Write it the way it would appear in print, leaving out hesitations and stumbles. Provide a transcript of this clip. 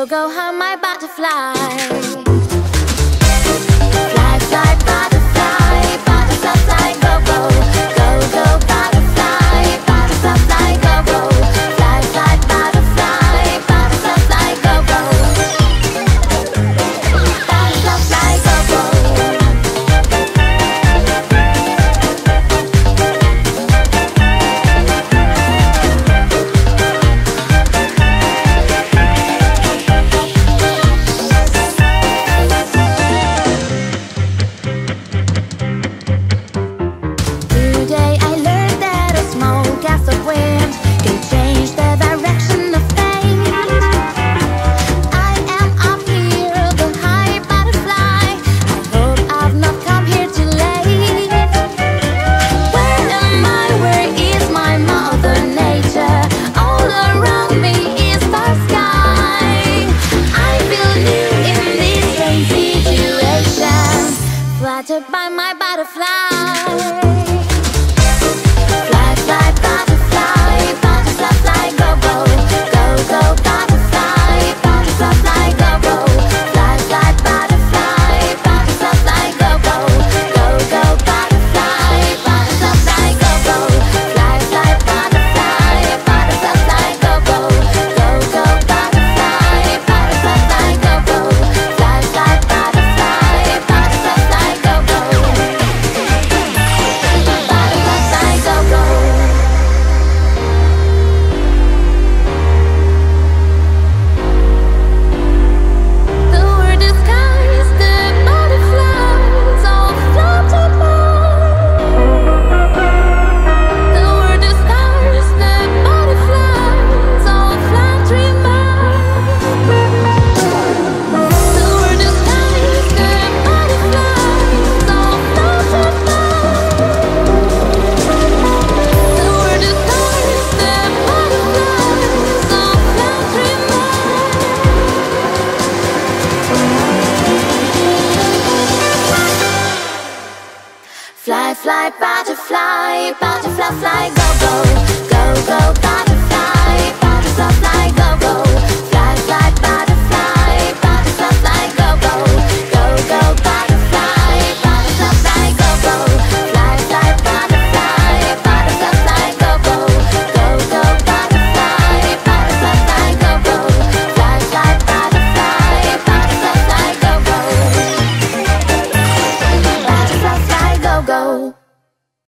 Go, go, how my butterfly. Fly, fly, butterfly, butterfly, fly, go, go. Go, go, butterfly, butterfly, fly, go, go. Fly, fly, butterfly, butterfly, fly, go, go. Butterfly, fly, go, go. Today I learned that a small gust of wind can change the direction of fate. I am up here, the high butterfly. I hope I've not come here too late. Where am I? Where is my mother nature? All around me is the sky. I feel new in this strange situation, flattered by my butterfly. Fly, fly, butterfly, butterfly, fly, go, go. Go, go, butterfly, butterfly, fly, go, go. Fly, fly, butterfly, butterfly, fly, go, go. Go, go, butterfly, butterfly, fly, go, go. Fly, fly, butterfly, butterfly, fly, go, go. Go, go, butterfly, butterfly, fly, go, go. Fly, fly, butterfly, butterfly, fly, go, go. Butterfly, fly, go, go. The word disguised, the butterflies all floated by. The word disguised, the butterflies all fluttering by. The word disguised, the butterflies all floated by. The word disguised, the butterflies all fluttering by. Fly, fly, butterfly, butterfly.